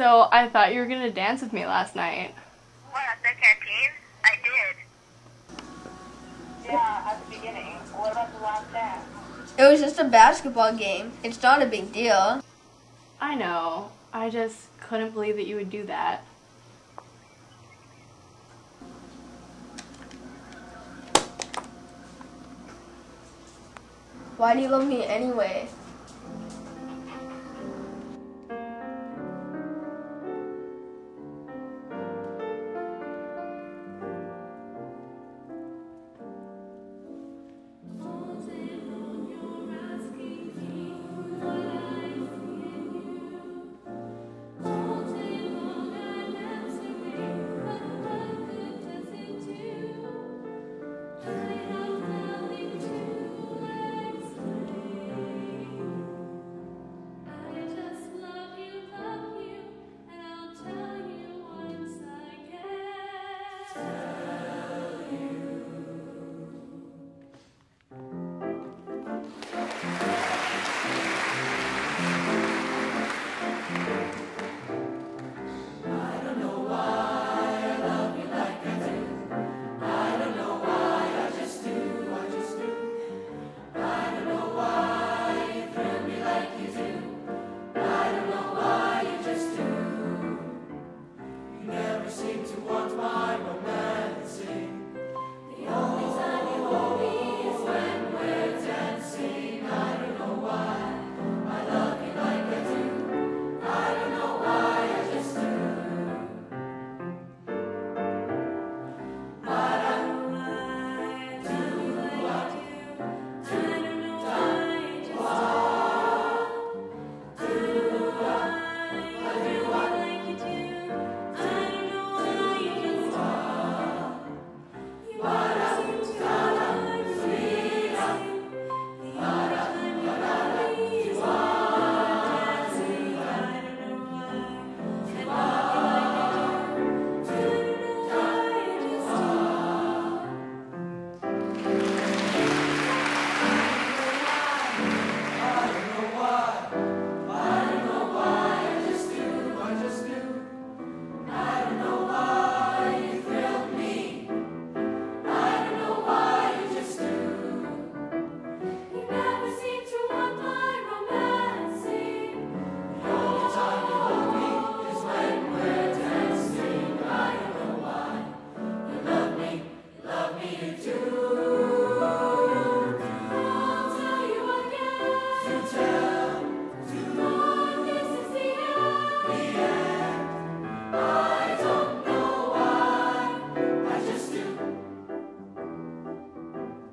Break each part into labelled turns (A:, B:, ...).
A: So I thought you were gonna dance with me last night.
B: What, at the canteen? I did. Yeah, at the beginning. What about the last dance?
C: It was just a basketball game. It's not a big deal.
A: I know. I just couldn't believe that you would do that.
C: Why do you love me anyway?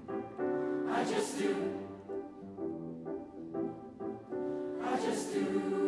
D: I just do.